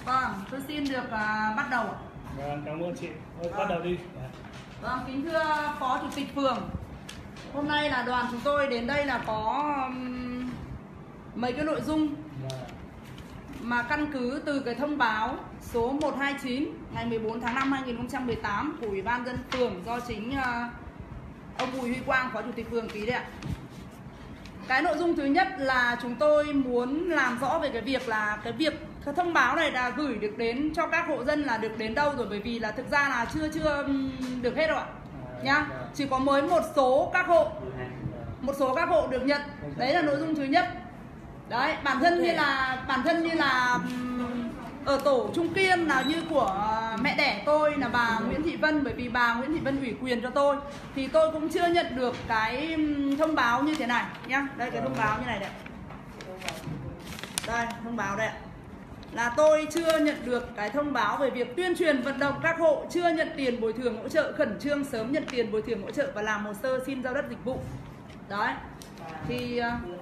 Vâng, tôi xin được bắt đầu. Vâng, cảm ơn chị. Bắt đầu đi. Vâng, kính thưa Phó Chủ tịch Phường, hôm nay là đoàn chúng tôi đến đây là có mấy cái nội dung mà căn cứ từ cái thông báo số 129 ngày 14 tháng 5 2018 của Ủy ban dân phường do chính ông Bùi Huy Quang, Phó Chủ tịch Phường ký đấy ạ. Cái nội dung thứ nhất là chúng tôi muốn làm rõ về cái việc là cái thông báo này đã gửi được đến cho các hộ dân là được đến đâu rồi, bởi vì là thực ra là chưa được hết rồi ạ. Nhá, chỉ có mới một số các hộ được nhận. Đấy là nội dung thứ nhất. Đấy, bản thân như là ở tổ Trung Kiên là như của mẹ đẻ tôi là bà Nguyễn Thị Vân, bởi vì bà Nguyễn Thị Vân ủy quyền cho tôi thì tôi cũng chưa nhận được cái thông báo như thế này nhá. Đây cái thông báo như này đây. Đây, thông báo đây ạ. Là tôi chưa nhận được cái thông báo về việc tuyên truyền vận động các hộ chưa nhận tiền bồi thường hỗ trợ khẩn trương sớm nhận tiền bồi thường hỗ trợ và làm hồ sơ xin giao đất dịch vụ. Đấy. Thì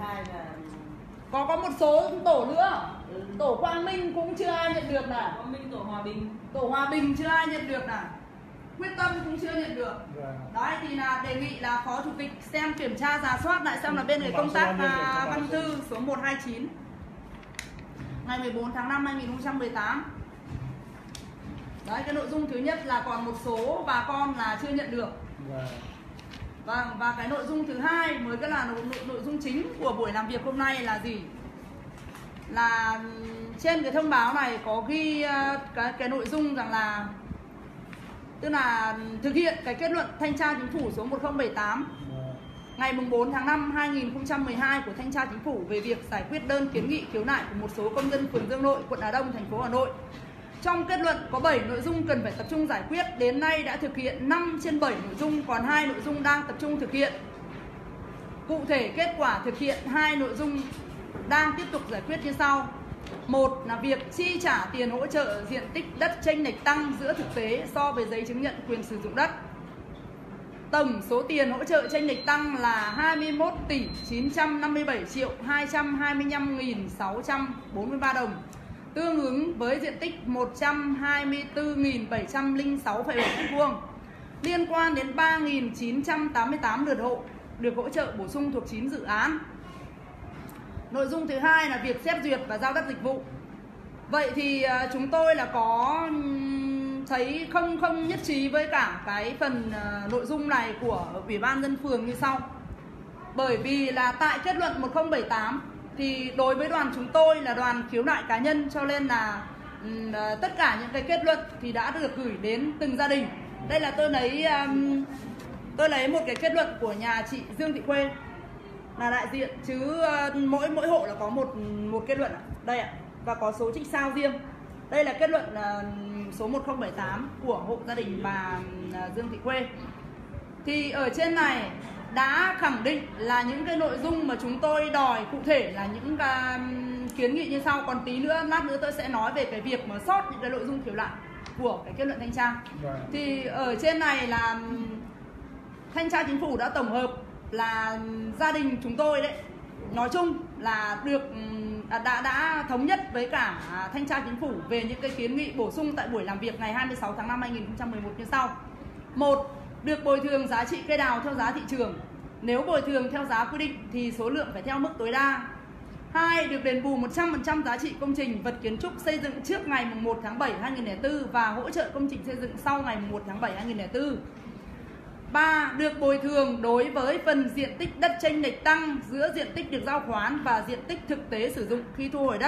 có một số tổ nữa. Tổ Quang Minh cũng chưa ai nhận được này. Quang Minh, Tổ Hòa Bình chưa ai nhận được này. Quyết Tâm cũng chưa nhận được. Đấy thì là đề nghị là Phó Chủ tịch xem kiểm tra rà soát lại xem là bên cái công tác văn thư số 129 ngày 14 tháng 5 2018. Đấy, cái nội dung thứ nhất là còn một số bà con là chưa nhận được. Vâng, và cái nội dung thứ hai mới cái là nội dung chính của buổi làm việc hôm nay là gì? Là trên cái thông báo này có ghi cái nội dung rằng là tức là thực hiện cái kết luận thanh tra chính phủ số 1078 ngày 4 tháng 5 2012 của thanh tra chính phủ về việc giải quyết đơn kiến nghị khiếu nại của một số công dân phường Dương Nội, quận Hà Đông, thành phố Hà Nội. Trong kết luận có 7 nội dung cần phải tập trung giải quyết, đến nay đã thực hiện 5 trên 7 nội dung, còn 2 nội dung đang tập trung thực hiện. Cụ thể kết quả thực hiện 2 nội dung đang tiếp tục giải quyết như sau. Một là việc chi trả tiền hỗ trợ diện tích đất chênh lệch tăng giữa thực tế so với giấy chứng nhận quyền sử dụng đất. Tổng số tiền hỗ trợ chênh lệch tăng là 21 tỷ 957 triệu 225.643 đồng, tương ứng với diện tích 124.706,7 m², liên quan đến 3.988 lượt hộ được hỗ trợ bổ sung thuộc 9 dự án. Nội dung thứ hai là việc xét duyệt và giao đất dịch vụ. Vậy thì chúng tôi là có thấy không nhất trí với cả cái phần nội dung này của Ủy ban dân phường như sau. Bởi vì là tại kết luận 1078 thì đối với đoàn chúng tôi là đoàn khiếu nại cá nhân, cho nên là tất cả những cái kết luận thì đã được gửi đến từng gia đình. Đây là tôi lấy một cái kết luận của nhà chị Dương Thị Khuê là đại diện, chứ mỗi hộ là có một kết luận đây ạ, và có số trích sao riêng. Đây là kết luận số 1078 của hộ gia đình bà Dương Thị Khuê. Thì ở trên này đã khẳng định là những cái nội dung mà chúng tôi đòi cụ thể là những kiến nghị như sau. Còn tí nữa, lát nữa tôi sẽ nói về cái việc mà sót những cái nội dung khiếu nại của cái kết luận thanh tra. Thì ở trên này là thanh tra chính phủ đã tổng hợp là gia đình chúng tôi đấy, nói chung là được đã thống nhất với cả thanh tra chính phủ về những cái kiến nghị bổ sung tại buổi làm việc ngày 26 tháng 5 2011 như sau. 1. Được bồi thường giá trị cây đào theo giá thị trường. Nếu bồi thường theo giá quy định thì số lượng phải theo mức tối đa. 2. Được đền bù 100% giá trị công trình vật kiến trúc xây dựng trước ngày 1 tháng 7 2004 và hỗ trợ công trình xây dựng sau ngày 1 tháng 7 2004. 3. Được bồi thường đối với phần diện tích đất chênh lệch tăng giữa diện tích được giao khoán và diện tích thực tế sử dụng khi thu hồi đất.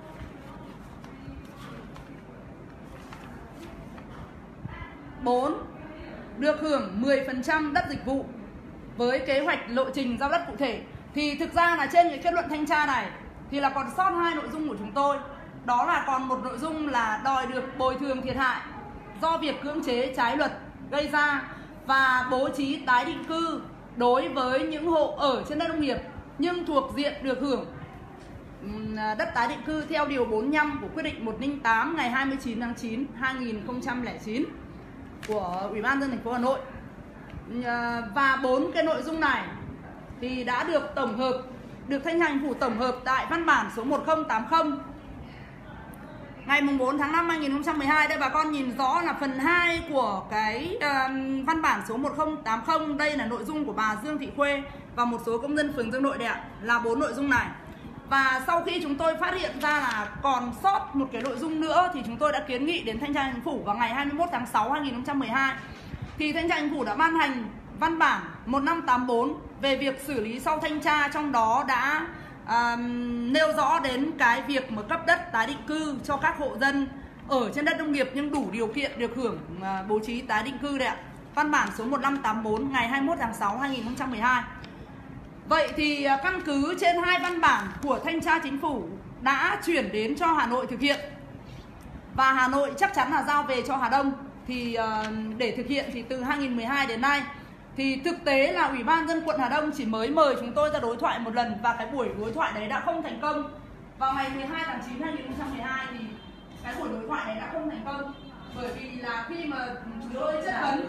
4. Được hưởng 10% đất dịch vụ với kế hoạch lộ trình giao đất cụ thể. Thì thực ra là trên cái kết luận thanh tra này thì là còn sót 2 nội dung của chúng tôi. Đó là còn một nội dung là đòi được bồi thường thiệt hại do việc cưỡng chế trái luật gây ra và bố trí tái định cư đối với những hộ ở trên đất nông nghiệp nhưng thuộc diện được hưởng đất tái định cư theo điều 45 của quyết định 108 ngày 29 tháng 9 2009 của Ủy ban nhân dân thành phố Hà Nội. Và 4 cái nội dung này thì đã được tổng hợp, được thanh tra chính phủ tổng hợp tại văn bản số 1080 ngày 4 tháng 5 2012. Đây bà con nhìn rõ là phần 2 của cái văn bản số 1080. Đây là nội dung của bà Dương Thị Khuê và một số công dân phường Dương Nội đây ạ. Là 4 nội dung này. Và sau khi chúng tôi phát hiện ra là còn sót một cái nội dung nữa thì chúng tôi đã kiến nghị đến Thanh tra Chính phủ vào ngày 21 tháng 6 2012. Thì Thanh tra Chính phủ đã ban hành văn bản 1584 về việc xử lý sau thanh tra, trong đó đã nêu rõ đến cái việc mà cấp đất tái định cư cho các hộ dân ở trên đất nông nghiệp nhưng đủ điều kiện được hưởng bố trí tái định cư đấy ạ. Văn bản số 1584 ngày 21 tháng 6 2012. Vậy thì căn cứ trên 2 văn bản của Thanh tra Chính phủ đã chuyển đến cho Hà Nội thực hiện, và Hà Nội chắc chắn là giao về cho Hà Đông, thì để thực hiện thì từ 2012 đến nay thì thực tế là Ủy ban dân quận Hà Đông chỉ mới mời chúng tôi ra đối thoại một lần, và cái buổi đối thoại đấy đã không thành công. Vào ngày 12 tháng 9 2012 thì cái buổi đối thoại đấy đã không thành công, bởi vì là khi mà chúng tôi chất vấn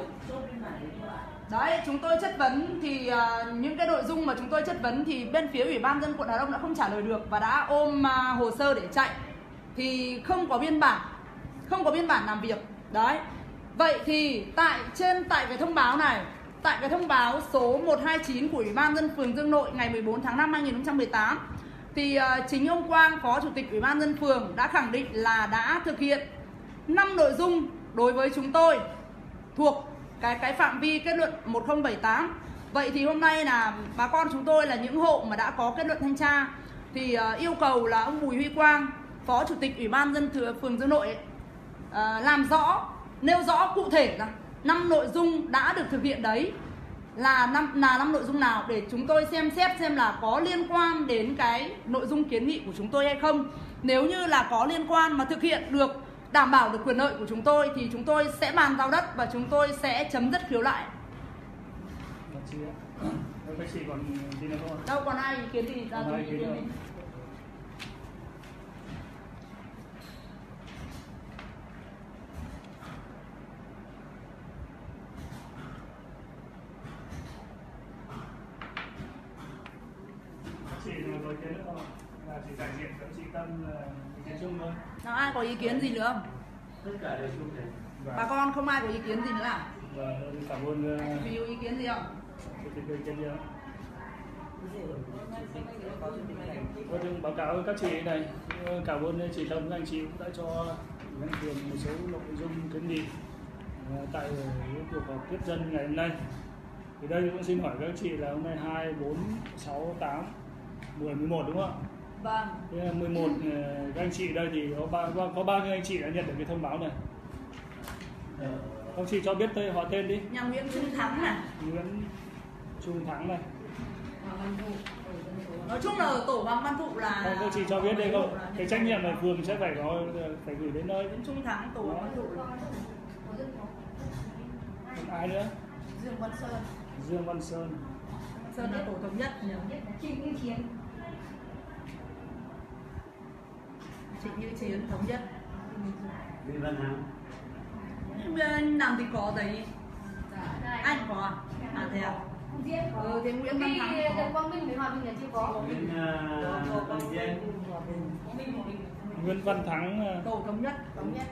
đấy, chúng tôi chất vấn thì những cái nội dung mà chúng tôi chất vấn thì bên phía Ủy ban dân quận Hà Đông đã không trả lời được và đã ôm hồ sơ để chạy, thì không có biên bản làm việc đấy. Vậy thì tại cái thông báo này, tại cái thông báo số 129 của Ủy ban dân phường Dương Nội ngày 14 tháng 5 2018 thì chính ông Quang, Phó Chủ tịch Ủy ban dân phường đã khẳng định là đã thực hiện 5 nội dung đối với chúng tôi thuộc cái phạm vi kết luận 1078. Vậy thì hôm nay là bà con chúng tôi là những hộ mà đã có kết luận thanh tra thì yêu cầu là ông Bùi Huy Quang, Phó Chủ tịch Ủy ban dân phường Dương Nội làm rõ, nêu rõ cụ thể là 5 nội dung đã được thực hiện đấy là 5 nội dung nào, để chúng tôi xem xét xem là có liên quan đến cái nội dung kiến nghị của chúng tôi hay không. Nếu như là có liên quan mà thực hiện được, đảm bảo được quyền lợi của chúng tôi thì chúng tôi sẽ bàn giao đất và chúng tôi sẽ chấm dứt khiếu nại. Đâu còn ai ý kiến gì ra ý kiến gì? Chỉ đại diện các chị Tâm ý kiến chung thôi. Nào, ai có ý kiến gì nữa không? Tất cả đều chung thế. Bà con không ai có ý kiến gì nữa à? Vâng, cảm ơn. Vì ý kiến gì không? Vâng, báo cáo các chị này, cảm ơn chị Tâm, các anh chị cũng đã cho ngân phường một số nội dung kiến nghị tại cuộc họp tiếp dân ngày hôm nay. Thì đây cũng xin hỏi các chị là hôm nay 2, 4, 6, 8, 10, 11 đúng không ạ? Vâng. 11 các anh chị đây thì có bao nhiêu anh chị đã nhận được cái thông báo này? Các chị cho biết họ tên đi. Nhà Nguyễn Trung Thắng này. Nguyễn Trung Thắng này. Nói chung là ở tổ Hoàng Văn Thụ là không, các chị cho biết đây không? Cái trách nhiệm này phường sẽ phải gửi đến nơi. Nguyễn Trung Thắng, tổ Hoàng Văn Thụ. Ai nữa? Dương Văn Sơn. Dương Văn Sơn. Sơn là tổ thống nhất. Trịnh Như Chiến. Trịnh Như Chiến thống nhất. Nguyễn Văn Thắng. Anh làm thì có giấy. Anh có à? À thế à? Thế Nguyễn Văn Thắng có. Quang Minh với Hòa Bình là chưa có. Nguyễn Văn Thắng. Tổ thống nhất. Thống nhất.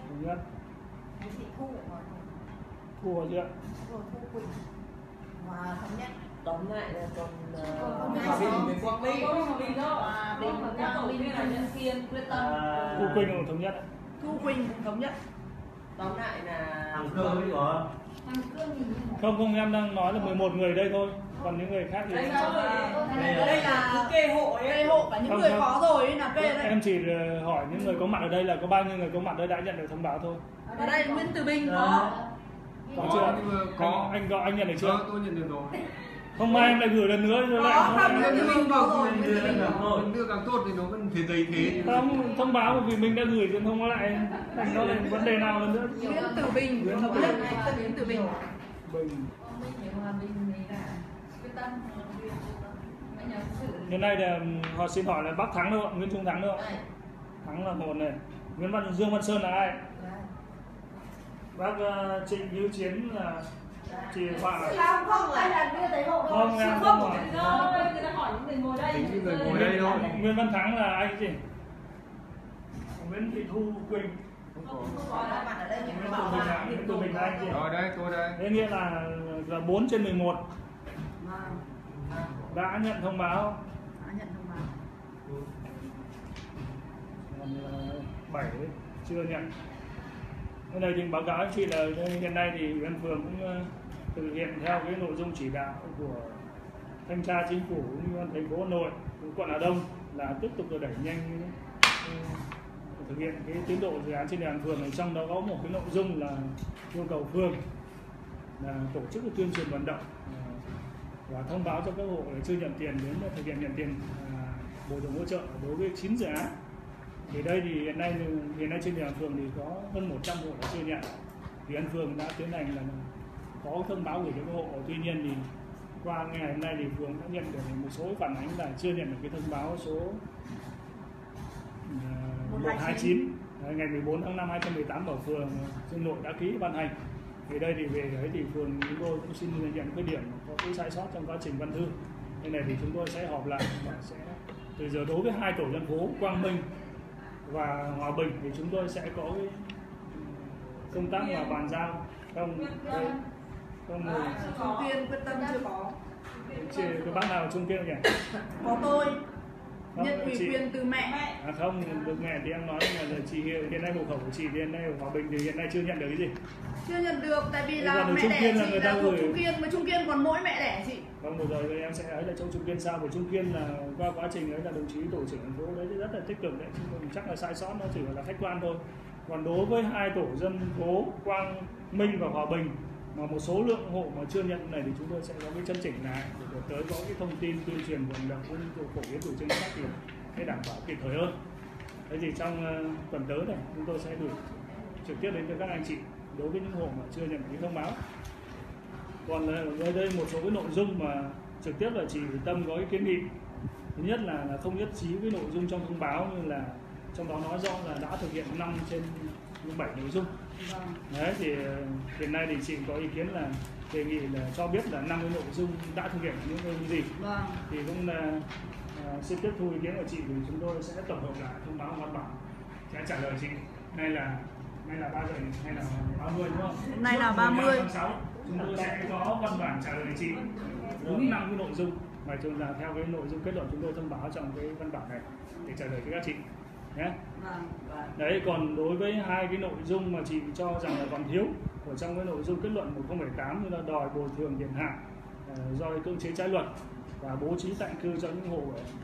Thu chưa? Thu Quỳnh. Hòa thống nhất. Tóm lại là còn Hòa Bình với Quang Minh. Hòa Bình là Nhân Kiên, Quyết Tâm. Thu Quỳnh cũng thống nhất. Thu Quỳnh cũng thống nhất. Tóm lại là Thằng Cương mới có. Không, em đang nói là 11 người đây thôi. Còn những người khác thì Đây là kê hộ cả những người có rồi là kê đây. Em chỉ hỏi những người có mặt ở đây là có bao nhiêu người có mặt đây đã nhận được thông báo thôi. Ở đây Nguyễn Từ Bình có. Có chưa? Có, anh nhận được chưa? Tôi nhận được rồi. Không mai em lại gửi lần nữa rồi lại. Không, Nguyễn Từ Bình có rồi. Mình đưa càng tốt thì nó vẫn thế giấy thế. Không, thông báo vì mình đã gửi thì không có lại thành nó là vấn đề nào lần nữa. Nguyễn Từ Bình thống nhất. Nguyễn Từ Bình. Hiện nay là họ xin hỏi là bác Thắng đâu ạ? Nguyễn Trung Thắng đâu ạ? Thắng là một này. Dương Văn Sơn là ai? Bác Trịnh Như Chiến là chị Phạm à? Không, anh là đưa giấy hộ thôi. Không, em không hỏi. Người ta hỏi những người ngồi đây. Tính người ngồi đây thôi. Nguyễn Văn Thắng là anh gì? Nguyễn Thị Thu Quỳnh. Không có mặt ở đây nhưng mà bảo là tụi mình anh chị. Rồi đây, tôi đây. Thế nghĩa là 4/11 đã nhận thông báo. Đã nhận thông báo. Còn 7 chưa nhận. Cái này thì báo cáo anh chị là hiện nay thì Ủy ban phường cũng thực hiện theo cái nội dung chỉ đạo của thanh tra chính phủ cũng như thành phố Hà Nội, quận Hà Đông là tiếp tục đẩy nhanh thực hiện cái tiến độ dự án trên địa bàn phường này. Trong đó có một cái nội dung là yêu cầu phường là tổ chức tuyên truyền vận động và thông báo cho các hộ chưa nhận tiền đến thực hiện nhận tiền bồi thường hỗ trợ đối với 9 dự án. Thì đây thì hiện nay trên địa bàn phường thì có hơn 100 hộ đã chưa nhận. Ủy ban phường đã tiến hành là có thông báo gửi cho các hộ. Tuy nhiên thì qua ngày hôm nay thì phường đã nhận được một số phản ánh là chưa nhận được cái thông báo số 129 ngày 14 tháng 5 2018 ở phường Dương Nội đã ký ban hành. Thì đây thì về đấy thì phường chúng tôi cũng xin nhận cái điểm có cái sai sót trong quá trình văn thư. Nên này thì chúng tôi sẽ họp lại và sẽ từ giờ đối với 2 tổ dân phố Quang Minh và Hòa Bình thì chúng tôi sẽ có cái công tác và bàn giao trong đây. Trung Kiên quyết tâm chưa có. Cái bác nào Trung Kiên nhỉ? Có tôi. Không, nhận ủy quyền từ mẹ. Không, được mẹ thì em nói là chị hiện nay hộ khẩu của chị thì hiện nay ở Hòa Bình thì hiện nay chưa nhận được cái gì? Chưa nhận được tại vì là mẹ đẻ chị là của Trung Kiên, mà Trung Kiên còn mỗi mẹ đẻ chị. Không, vừa rồi em sẽ ấy là trong Trung Kiên sao, của Trung Kiên là qua quá trình ấy là đồng chí tổ trưởng thành phố đấy rất là tích cực đấy, chắc là sai sót nó chỉ là khách quan thôi. Còn đối với 2 tổ dân phố Quang Minh và Hòa Bình mà một số lượng hộ mà chưa nhận này thì chúng tôi sẽ có cái chân chỉnh lại để tới có cái thông tin tuyên truyền vận động cũng như phổ biến chủ trương chính sách để đảm bảo kịp thời hơn. Thế thì trong tuần tới này chúng tôi sẽ gửi trực tiếp đến cho các anh chị đối với những hộ mà chưa nhận cái thông báo. Còn ở đây một số cái nội dung mà trực tiếp là chị Tâm có cái kiến nghị. Thứ nhất là không nhất trí với nội dung trong thông báo, như là trong đó nói rõ là đã thực hiện 5/7 nội dung. Đấy thì hiện nay thì chị có ý kiến là đề nghị là cho biết là 5 cái nội dung đã thực hiện những cái gì. Thì cũng là xin tiếp thu ý kiến của chị thì chúng tôi sẽ tổng hợp lại thông báo văn bản sẽ trả lời chị. Nay là 3 giờ hay là 30 đúng không? Hôm nay là 30 tháng 6 chúng tôi sẽ có văn bản trả lời chị đúng 5 cái nội dung và chúng là theo cái nội dung kết luận chúng tôi thông báo trong cái văn bản này để trả lời cho các chị nhé. Đấy, còn đối với 2 cái nội dung mà chị cho rằng là còn thiếu ở trong cái nội dung kết luận 1078 như là đòi bồi thường thiệt hại do cưỡng chế trái luật và bố trí tạm cư cho những hộ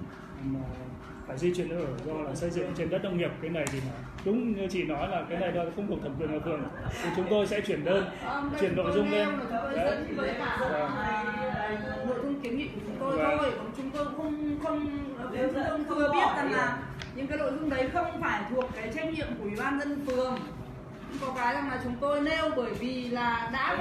phải di chuyển ở do là xây dựng trên đất nông nghiệp, cái này thì là đúng như chị nói là cái này là không thuộc thẩm quyền của phường thì chúng tôi sẽ chuyển đơn chuyển nội dung lên. Nội dung kiến nghị của chúng tôi thôi, còn chúng tôi không thừa biết rằng là những cái nội dung đấy không phải thuộc cái trách nhiệm của Ủy ban dân phường. Có cái rằng là chúng tôi nêu bởi vì là đã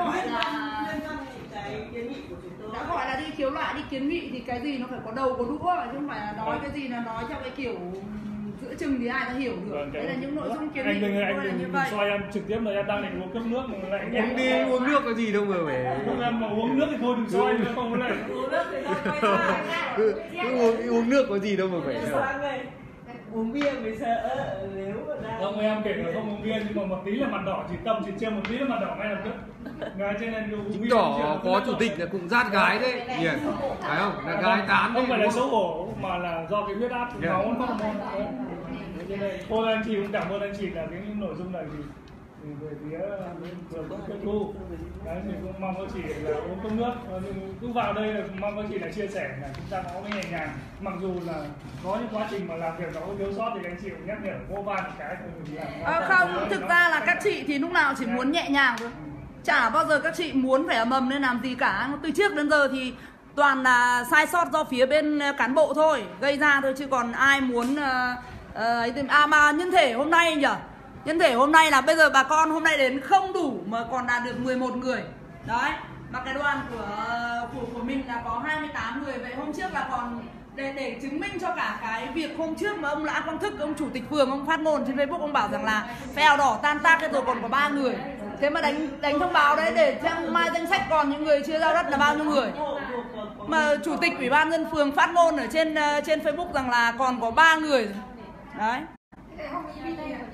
gọi là đi khiếu nại, đi kiến nghị thì cái gì nó phải có đầu có đũa, chứ không phải là nói cái gì là nói theo cái kiểu giữa chừng thì ai đã hiểu được. Đấy là những nội dung kiến nghị của tôi là như vậy. Soi em trực tiếp là em đang định uống cốc nước mà lại Em đi uống nước có gì đâu mà phải. Em mà uống nước thì thôi đừng soi nữa, không lại uống nước thì thôi quay ra. Cứ uống nước có gì đâu mà phải. Uống bia mới sợ nếu mà ra. Không, em kể là không uống bia nhưng mà một tí là mặt đỏ, chỉ Tâm chỉ treo một tí là mặt đỏ ngay lập tức. Ngay trên này Chứng tỏ có chủ tịch là cũng rát gái đấy nhỉ, phải không? Là gái tán không phải là xấu hổ mà là do cái huyết áp máu nó hormone. Thôi anh chị cũng cảm ơn anh chị là cái nội dung này thì về phía phường cũng tiếp thu. Đấy thì cũng mong các chị là uống cốc nước, cứ vào đây là mong các chị là chia sẻ là chúng ta có cái nhẹ nhàng, mặc dù là có những quá trình mà làm việc nó có thiếu sót thì anh chị cũng nhắc nhở vô vai một cái thôi. Không, thực ra là các chị thì lúc nào chỉ muốn nhẹ nhàng thôi, chả bao giờ các chị muốn phải ầm ầm nên làm gì cả. Từ trước đến giờ thì toàn là sai sót do phía bên cán bộ thôi gây ra thôi, chứ còn ai muốn mà nhân thể hôm nay nhỉ, nhân thể hôm nay là bây giờ bà con hôm nay đến không đủ mà còn đạt được 11 người đấy, mà cái đoàn của mình là có 28 người. Vậy hôm trước là còn để chứng minh cho cả cái việc hôm trước mà ông Lã Quang Thức, ông chủ tịch phường, ông phát ngôn trên Facebook, ông bảo rằng là phèo đỏ tan tác rồi còn có 3 người. Thế mà đánh thông báo đấy để xem mai danh sách còn những người chưa giao đất là bao nhiêu người. Mà chủ tịch Ủy ban dân phường phát ngôn ở trên Facebook rằng là còn có 3 người đấy.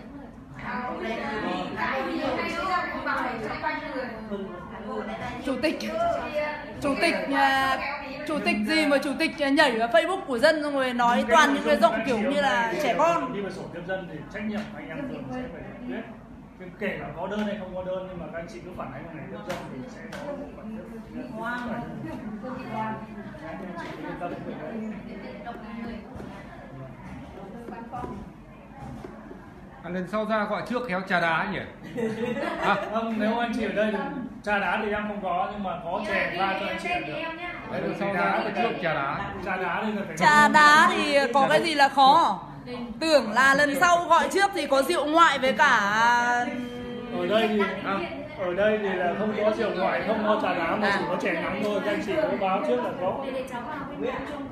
Chủ tịch gì mà chủ tịch nhảy vào Facebook của dân xong rồi nói toàn những cái giọng kiểu như là trẻ con. Đi vào sổ tiếp dân thì trách nhiệm anh em phường sẽ phải biết. Kể cả có đơn hay không có đơn nhưng mà các anh chị cứ phản ánh ngày tiếp dân thì sẽ có một phần lần sau ra gọi trước khéo trà đá nhỉ? Không, nếu anh chị ở đây thì trà đá thì em không có nhưng mà có chè pha cho anh chị được. Lần sau ra gọi trước trà đá. Trà đá thì phải Trà đá thì có cái gì là khó? Tưởng là lần sau gọi trước thì có rượu ngoại với cả ở đây thì là không có rượu ngoại, không có trà đá mà chỉ có chè nóng thôi, các anh chị cứ báo trước là có. Nguyễn Trung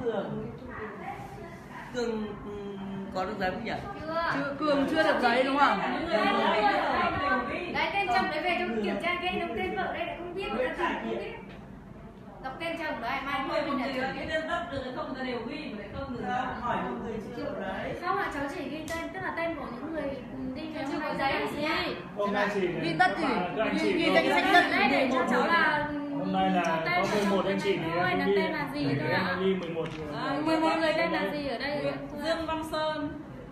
Cường có được giấy không nhỉ? Cường chưa được giấy đúng không? Đấy, tên chồng đấy về cho kiểm tra cái đóng tên vợ đây lại không biết, người ta không biết. Đọc tên chồng đấy, mai Người một người cái tên đất được không người ta đều ghi mà lại không người ta hỏi một người chưa đấy. Không ạ, cháu chỉ ghi tên, tức là tên của những người đi theo chưa có giấy gì. Hôm nay chị Ghi tất gì? Ghi danh sách Đấy để cho cháu là hôm nay là có 11 anh chị thì em là ghi tên là gì thôi ạ? em ghi 11 người. 11 người tên là gì ở đây? Dương Văn Sơn.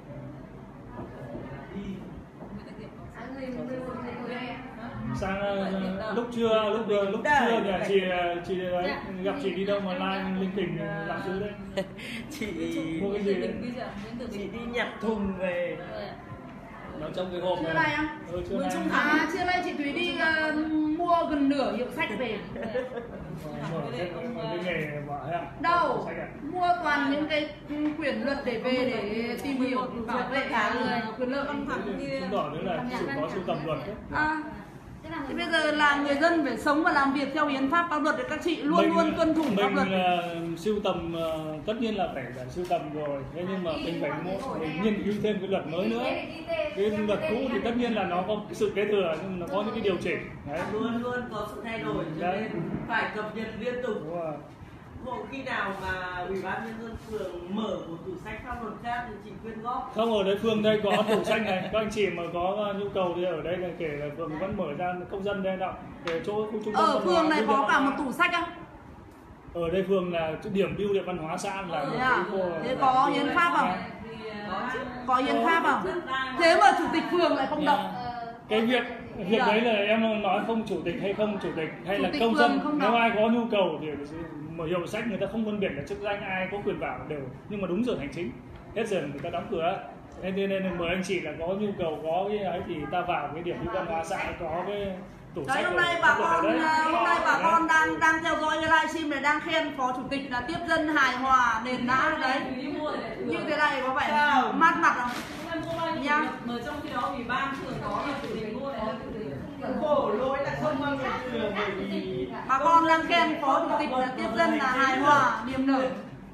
Sang lúc trưa nhà chị đấy, gặp chị đi đâu mà like linh kình làm thứ đấy. Chị Mua cái gì đấy? chị đi nhặt thùng về. Nó trong cái hộp Chưa này. này á? Chưa này. Chưa nay chị Thúy đi mua gần nửa hiệu sách về. Mở cái nghề vợ em. Đâu? Mua toàn những cái quyển luật để về để tìm hiểu bảo vệ quyền lợi. Chứng tỏ đấy là sự có sưu tầm luật đấy. Thì bây giờ là người dân phải sống và làm việc theo hiến pháp pháp luật để các chị luôn tuân thủ pháp luật. Mình sưu tầm tất nhiên là phải sưu tầm rồi, thế nhưng mà mình phải nghiên cứu thêm cái luật mới nữa. Cái luật cũ thì tất nhiên là nó có sự kế thừa nhưng mà nó có những cái điều chỉnh. Đấy. Luôn có sự thay đổi cho nên phải cập nhật liên tục. Hộ khi nào mà Ủy ban nhân dân phường mở một tủ sách pháp luật khác thì chị quyên góp. Không, ở đây phường đây có tủ sách này, các anh chị mà có nhu cầu thì ở đây là kể là phường vẫn mở ra công dân đây nào, để chỗ khu trung tâm. Ở phường này có cả một tủ sách á? Ở đây phường là điểm bưu điện văn hóa xã là thế có hiến pháp không? Có hiến pháp không? Thế mà chủ tịch phường lại không động. Cái việc đấy là em nói không chủ tịch hay không chủ tịch hay là công dân, nếu ai có nhu cầu thì mở hiệu sách người ta không phân biệt là chức danh ai có quyền vào đều, nhưng mà đúng giờ hành chính hết giờ người ta đóng cửa. Thế nên mời anh chị là có nhu cầu có cái ấy thì ta vào cái điểm văn hóa xã có cái tủ sách. Hôm nay bà con đang theo dõi cái livestream này đang khen phó chủ tịch là tiếp dân hài hòa nền đá đấy. Như thế này có phải mát mặt không? Nha. Mà trong khi đó ủy ban phường có là chủ tịch mua này khổ lỗi là không bao giờ phường bởi vì bà con đang khen phó chủ tịch là tiếp dân là hài hòa niềm nở.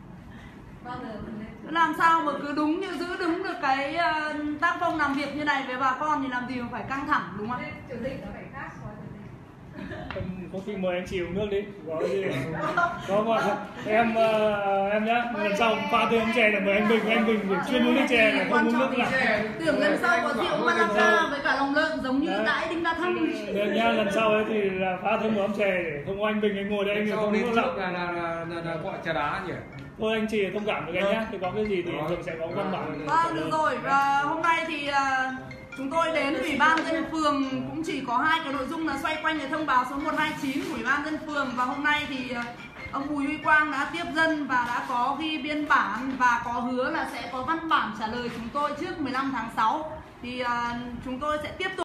Làm sao mà cứ đúng như giữ đúng được cái tác phong làm việc như này với bà con thì làm gì mà phải căng thẳng đúng không? Chủ tịch nó phải khác phó chủ tịch. Có khi mời anh chị uống nước đi. Có mà em nhá, lần sau pha thêm chè là mời anh Bình chuyên uống nước chè là không uống nước lặng. Tưởng lần sau có rượu Malacca với cả lòng lợn giống như đãi Đinh La Thăng. Nha, lần sau ấy thì là pha thêm một ấm chè để không có anh Bình anh ngồi đây anh không uống lặng. Là gọi trà đá nhỉ? Thôi anh chị thông cảm với anh nhá, thì có cái gì thì thường sẽ có văn bản. Vâng, được rồi. Và hôm nay thì chúng tôi đến Ủy ban dân phường cũng chỉ có 2 cái nội dung là xoay quanh cái thông báo số 129 của Ủy ban dân phường. Và hôm nay thì ông Bùi Huy Quang đã tiếp dân và đã có ghi biên bản và có hứa là sẽ có văn bản trả lời chúng tôi trước 15 tháng 6. Thì chúng tôi sẽ tiếp tục